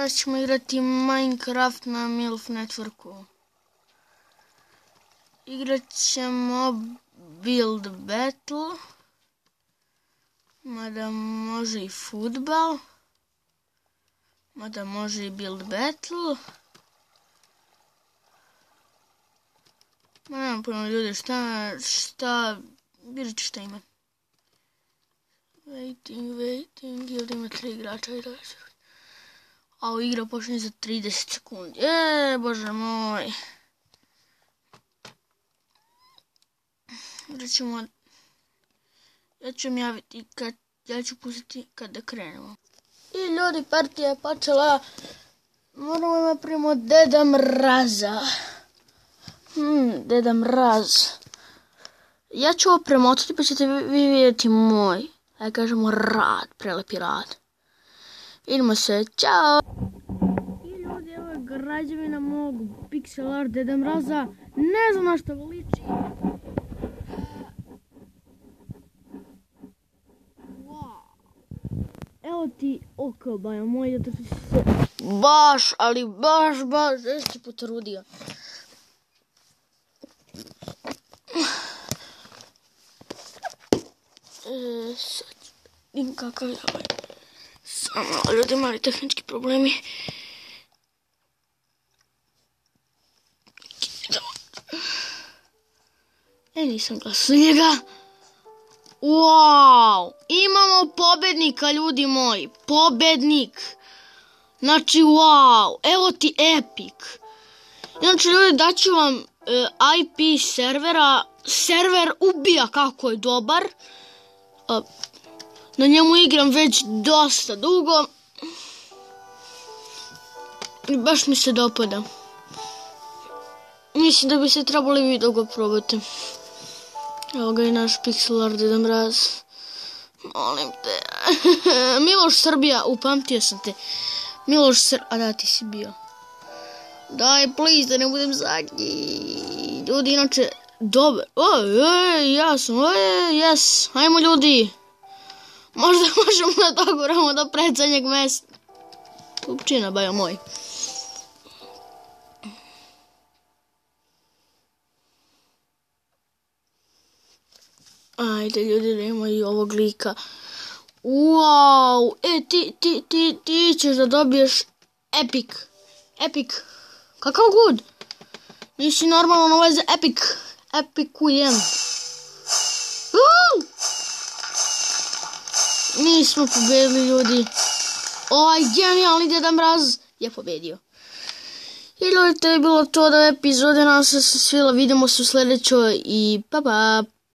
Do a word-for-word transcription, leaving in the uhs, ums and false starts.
Danas ćemo igrati Minecraft na Milf Networku. Igrat ćemo Build Battle. Mada može i futbal. Mada može i Build Battle. Ma nemam pojma ljudi šta, šta, vidjet ću šta ima. Waiting, waiting, i ovdje ima tri igrača. A ovo igra počne za trideset sekundi. E, bože moj. Igrat ćemo... Ja ću vam javiti kad... Ja ću pustiti kada krenemo. I ljudi, partija je počela. Moramo imati primo Deda Mraza. Hmm, Deda Mraz. Ja ću ovo premotati pa ćete vi vidjeti moj. Da kažemo rad, prelepi rad. Vidimo se, čao! I ljudi, evo je građevina mog pixel art Deda Mraza. Ne znam na što liči. Wow. Evo ti oko, baja moj, da ti se... Baš, ali baš, baš, jesi potrudio. E, sad, vidim kakav je ovaj. Samo, ljudi, mali tehnički problemi. E, nisam glasao njega. Wow, imamo pobednika, ljudi moji. Pobednik. Znači, wow, evo ti epic. Znači, ljudi, daću vam uh, I P servera. Server ubija kako je dobar. Uh, na njemu igram već dosta dugo. I baš mi se dopada. Mislim da bi se trebali vi dugo probati. Evo ga i naš pixel art Deda Mraz. Molim te. Miloš Srbija, upamtio sam te. Miloš Srbija, a da ti si bio. Daj, please, da ne budem zadnji. Ljudi, inače, dobar. O, e, ja sam, o, jes. Hajmo, ljudi. Možda možemo da doguramo do predzadnjeg mesta. Kupčina, bajo moj. Ajde, ljudi, da imamo i ovog lika. Wow, e, ti, ti, ti, ti ćeš da dobiješ epic. Epic. Kakav good. Nisi normalno ovo je za epic. Epikujem. Uh! Mi smo pobedili, ljudi. Ovaj genijalni Deda Mraz je pobedio. I ljudi, to je bilo to od ove epizode. Nadam se da se svila. Vidimo se u sljedećoj i pa pa.